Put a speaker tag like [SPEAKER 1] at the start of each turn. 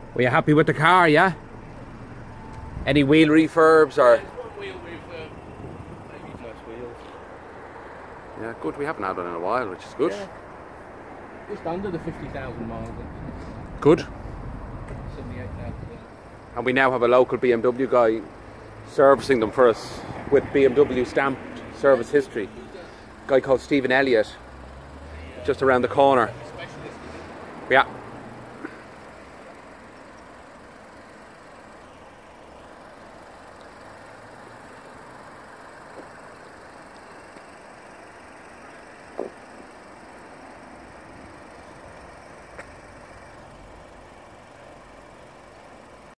[SPEAKER 1] Were you happy with the car, yeah? Any wheel refurbs or?
[SPEAKER 2] One wheel refurb, maybe nice wheels.
[SPEAKER 1] Yeah, good. We haven't had one in a while, which is good.
[SPEAKER 2] Yeah. Just under the 50,000 miles.
[SPEAKER 1] Good.
[SPEAKER 2] 78,000.
[SPEAKER 1] And we now have a local BMW guy servicing them for us with BMW stamped service history. A guy called Stephen Elliott, just around the corner. Yeah.